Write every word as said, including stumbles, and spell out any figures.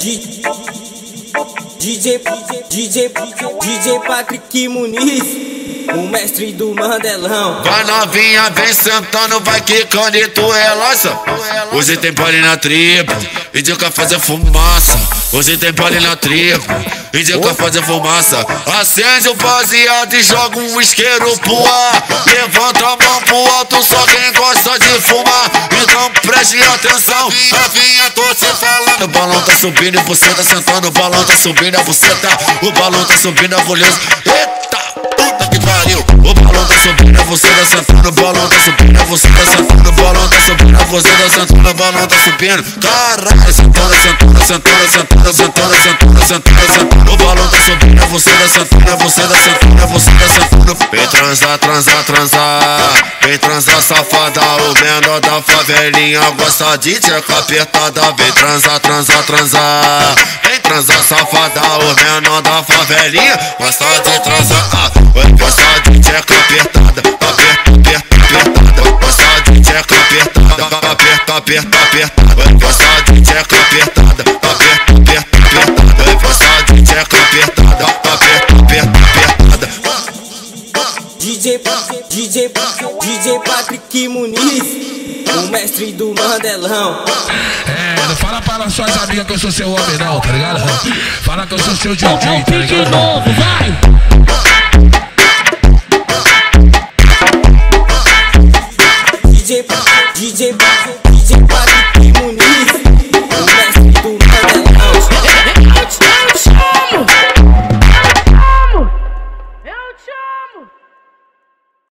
DJ, DJ, DJ Patrick Muniz, o mestre do Mandelão. Vai novinha, vem sentando, vai quicando e tu relaxa. Hoje tem baile na tribo, indica fazer fumaça. Hoje tem baile na tribo, indica fazer fumaça. Acende o baseado e joga um isqueiro pro ar. Levanta a mão pro alto, só quem gosta de fumar. Então preste atenção, novinha, tô te falando. O balão tá subindo e você tá sentando. O balão tá subindo e você tá. O balão tá subindo a beleza. Eita, puta que pariu. O balão tá subindo e você tá sentando. O balão tá subindo e você tá sentando. O balão tá subindo e você tá sentando. O balão tá subindo. Caralho, sentando, sentando, sentando, sentando, sentando, sentando, sentando, sentando. O balão tá subindo e você tá sentando. Você tá sentando, você tá sentando. Vem transar, transar, transar. Vem transar, safada. O menor da favelinha gosta de tcheca apertada. Vem transar, transar, transar. Vem transar, safada. O menor da favelinha gosta de transar. Gosta de tcheca apertada. Aperta, aperta, apertada. Gosta de tcheca apertada. Aperta, aperta, apertada. Gosta de tcheca apertada. Aperta, aperta, apertada. Gosta de tcheca apertada. Aperta, aperta, apertada. DJ, DJ, DJ Patrick Muniz, o mestre do Mandelão. É, não fala para suas amigas que eu sou seu homem não, tá ligado? Fala que eu sou seu D J, tá ligado? Pique novo, vai! DJ, DJ,